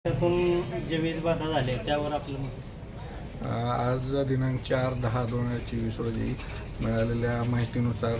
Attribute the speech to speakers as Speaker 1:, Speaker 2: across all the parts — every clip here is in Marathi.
Speaker 1: त्यातून जे वीज बाधा झाले त्यावर आपलं मत.
Speaker 2: आज दिनांक 4/10/2024 रोजी मिळालेल्या माहितीनुसार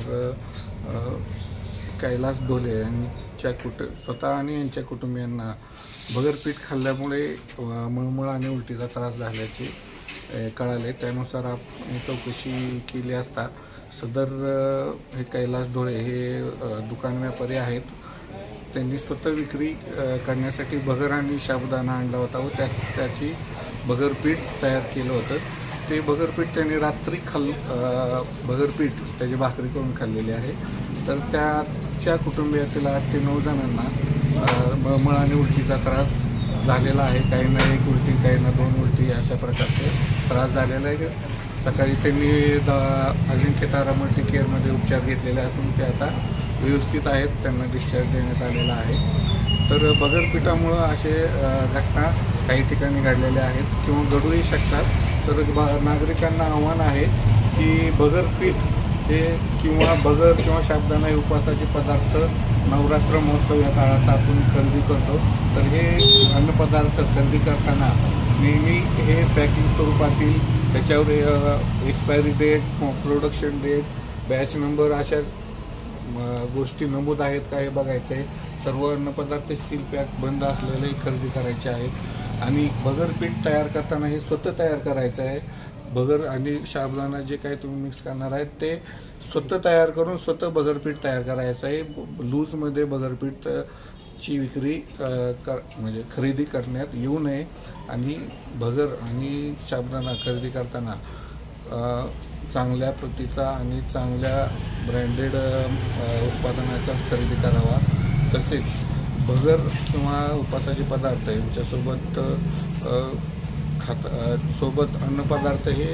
Speaker 2: कैलास ढोले यांच्या स्वतः आणि यांच्या कुटुंबियांना बगरपीठ खाल्ल्यामुळे मळमळ आणि उलटीचा त्रास झाल्याचे कळाले। त्यानुसार आपण चौकशी केली असता सदर हे कैलास ढोले हे दुकान व्यापारी आहेत। त्यांनी स्वतः विक्री करण्यासाठी बगर आणि साबुदाणा आणला होता व त्याची बगरपीठ तयार केलं होतं। ते बगरपीठ त्यांनी रात्री बगरपीठ त्याची भाकरी करून खाल्लेली आहे। तर त्याच्या कुटुंबियातील 8 ते 9 जणांना मळमळ आणि उलटीचा त्रास झालेला आहे। काहींना 1 उलटी, काहींना 2 उलटी अशा प्रकारचे त्रास झालेला आहे। सकाळी त्यांनी अजिंक्य तारा मल्टी केअरमध्ये उपचार घेतलेले असून ते आता व्यवस्थित आहेत, त्यांना डिस्चार्ज देण्यात आलेला आहे। तर बगरपीठामुळं असे घटना काही ठिकाणी घडलेल्या आहेत किंवा घडूही शकतात। तर नागरिकांना आव्हान आहे की बगरपीठ हे किंवा बगर किंवा साबुदाणा हे उपवासाचे पदार्थ नवरात्र महोत्सव या काळात आपण खरेदी करतो। तर हे अन्नपदार्थ खरेदी करताना नेहमी हे पॅकिंग स्वरूपातील त्याच्यावर expiry date, production date, batch number अशा गोष्टी नमूद आहेत का हे बघायचं आहे। सर्व अन्नपदार्थ सील पॅक बंद असलेले खरेदी करायचे आहेत आणि बगरपीठ तयार करताना हे स्वतः तयार करायचं आहे। बगर आणि साबुदाणा जे काही तुम्ही मिक्स करणार आहेत ते स्वतः तयार करून स्वतः बगरपीठ तयार करायचं आहे। लूजमध्ये बगरपीठ ची विक्री म्हणजे खरेदी करण्यात येऊ नये आणि बगर आणि साबुदाणा खरेदी करताना चांगल्या प्रतीचा आणि चांगल्या ब्रँडेड उत्पादनाचाच खरेदी करावा। तसेच बगर किंवा उपासाचे पदार्थ यांच्यासोबत सोबत अन्नपदार्थ हे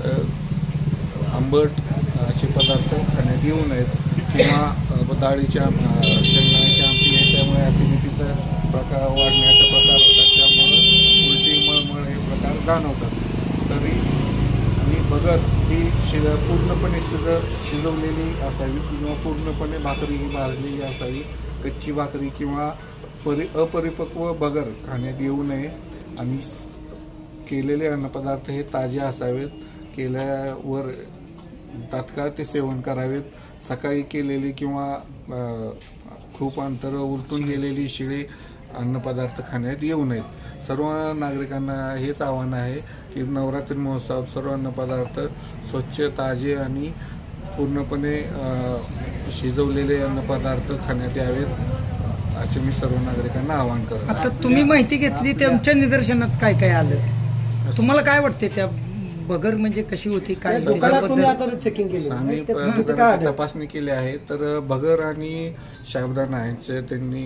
Speaker 2: आंबट असे पदार्थ खाण्यात येऊ नयेत किंवा डाळीच्या शेंगदाण्याची आमटी आहे त्यामुळे ॲसिडिटीचा प्रकार वाढण्याचा प्रकार होतात, त्यामुळे उलटी मळमळ हे प्रकार जाणवतात। तरी आणि बगर ही पूर्णपणे शिजवलेली असावी किंवा पूर्णपणे भाकरी ही भाजलेली असावी। कच्ची भाकरी किंवा अपरिपक्व बगर खाण्यात येऊ नये आणि केलेले अन्नपदार्थ हे ताजे असावेत। केल्यावर तात्काळ ते सेवन करावेत। सकाळी केलेली किंवा खूप अंतर उलटून गेलेली शिळे अन्नपदार्थ खाण्यात येऊ नयेत। सर्व नागरिकांना हेच आव्हान आहे की नवरात्री महोत्सवात सर्व अन्नपदार्थ स्वच्छ, ताजे आणि पूर्णपणे शिजवलेले अन्नपदार्थ खाण्यात यावेत असे मी सर्व नागरिकांना आवाहन करतो।
Speaker 3: आता तुम्ही माहिती घेतली, तुमच्या निदर्शनात काय काय आलं, तुम्हाला काय वाटते त्या बगर म्हणजे कशी होती, काय
Speaker 2: चेकिंग केली? आम्ही तपासणी केली आहे। तर बगर आणि साबुदाणा यांचे त्यांनी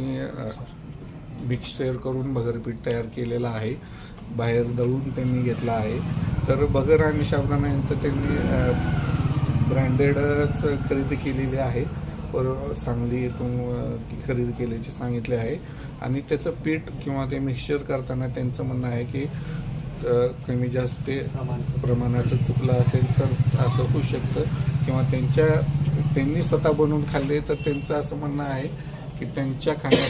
Speaker 2: मिक्सर करून बगरपीठ तयार केलेलं आहे, बाहेर दळून त्यांनी घेतला आहे। तर बगर आणि साबुदाणा यांचं त्यांनी ब्रँडेडच खरेदी केलेली आहे, सांगलीतून खरेदी केल्याचे सांगितले आहे आणि त्याचं पीठ किंवा ते मिक्सचर करताना त्यांचं म्हणणं आहे की कमी जास्त प्रमाणाचं चुकलं असेल तर असं होऊ शकतं किंवा त्यांनी स्वतः बनवून खाल्ले तर त्यांचं असं म्हणणं आहे की त्यांच्या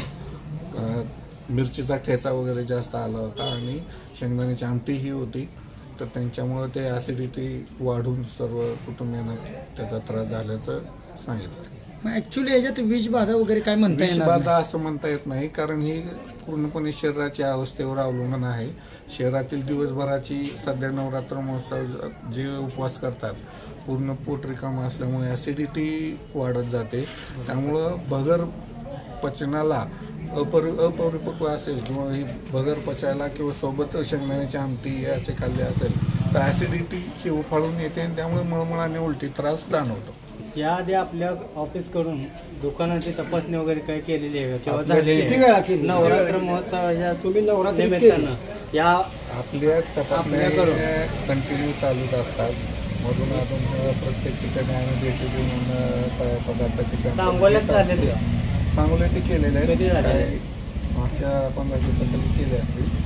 Speaker 2: खाण्यात मिरचीचा ठेचा वगैरे जास्त आला होता आणि शेंगदाण्याची आमटीही होती, तर त्यांच्यामुळे ते ॲसिडिटी वाढून सर्व कुटुंबियांना त्याचा त्रास झाल्याचं सांगितलं।
Speaker 3: ॲक्च्युली याच्यात विषबाधा वगैरे काय म्हणता येणार?
Speaker 2: विषबाधा असं म्हणता येत नाही, कारण ही पूर्णपणे शरीराच्या अवस्थेवर अवलंबून आहे। शहरातील दिवसभराची सध्या नवरात्र महोत्सव जे उपवास करतात पूर्ण पोट रिकामं असल्यामुळे ॲसिडिटी वाढत जाते। त्यामुळं बगर पचनाला अपरिपक्व असेल किंवा ही बगर पचायला किंवा सोबत शेंगदाण्याची आमटी असे खाल्ले असेल तर ॲसिडिटी ही उफाळून येते आणि त्यामुळे मळमळ आणि उलटी त्रास जाणवतो।
Speaker 1: याआधी आपल्या ऑफिसकडून दुकानाची तपासणी वगैरे काय केलेली आहे किंवा झालेली नवरात्र महोत्सवाच्या निमित्तानं या
Speaker 2: आपल्या तपासण्या कंटिन्यू चालूच असतात। मधून अजून प्रत्येक ठिकाणी आम्ही भेटी देऊन पदार्थाची
Speaker 1: सांगोल्यात झाले
Speaker 2: सांगोले ते केलेले आहे, मागच्या 15 दिवसाखाली केले असतील।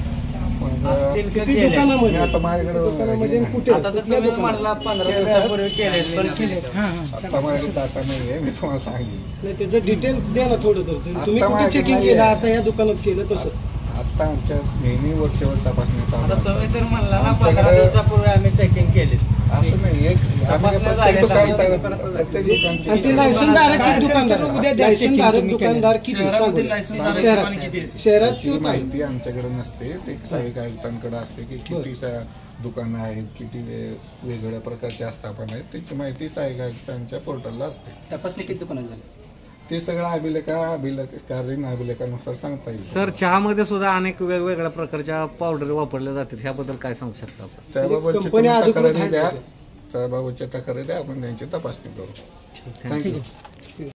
Speaker 2: आता माझ्याकडे
Speaker 1: आता तर तुम्ही म्हणला 15 दिवसापूर्वी केले पण
Speaker 2: आता माझ्याकडे डाटा नाही आहे, मी तुम्हाला सांगेन।
Speaker 4: त्याचं डिटेल द्या ना थोडं, तर तुम्ही चेकिंग केलं आता या दुकानात केलं तसं?
Speaker 2: आता आमच्या नेहमी वरच्यावर तपासणी चालू
Speaker 1: आता
Speaker 2: असतात.
Speaker 1: तुम्ही तर म्हणला ना
Speaker 2: आमच्याकडे-
Speaker 1: 15 दिवसापूर्वी आम्ही चेकिंग केली.
Speaker 2: असं नाही आम्ही प्रत्येक दुकानची
Speaker 4: आणि ती लायसनधारक किती दुकानदार
Speaker 3: उद्या
Speaker 4: आहे?
Speaker 3: द्या
Speaker 4: लायसनधारक
Speaker 3: checking तुम्ही
Speaker 4: दुकानदार किती
Speaker 5: शहरामध्ये
Speaker 4: सांगू.
Speaker 5: लायसनधारक
Speaker 4: शहरात
Speaker 5: किती आहेत?
Speaker 4: शहरात
Speaker 2: त्याची माहिती आमच्याकडे नसते. ते सहाय्यक आयुक्तांकडे असते की किती दुकानं आहेत, किती वेगवेगळ्या प्रकारच्या आस्थापना आहेत, त्याची माहिती सहाय्यक आयुक्तांच्या पोर्टलला असते.
Speaker 5: तपासणी किती दुकानात झाली?
Speaker 2: ते सगळं अभिलेखानुसार सांगता येईल.
Speaker 6: सर चहामध्ये सुद्धा अनेक वेगवेगळ्या प्रकारच्या पावडर वापरल्या जातात, ह्याबद्दल काय सांगू शकता आपण?
Speaker 2: त्याबाबतची
Speaker 4: कंपनी
Speaker 2: तुम्ही
Speaker 4: अधिकृत
Speaker 2: तक्रारी
Speaker 4: आहे
Speaker 2: द्या.
Speaker 4: का?
Speaker 2: त्याबाबतच्या तक्रारी द्या, आपण त्यांची तपासणी करू. थँक्यू.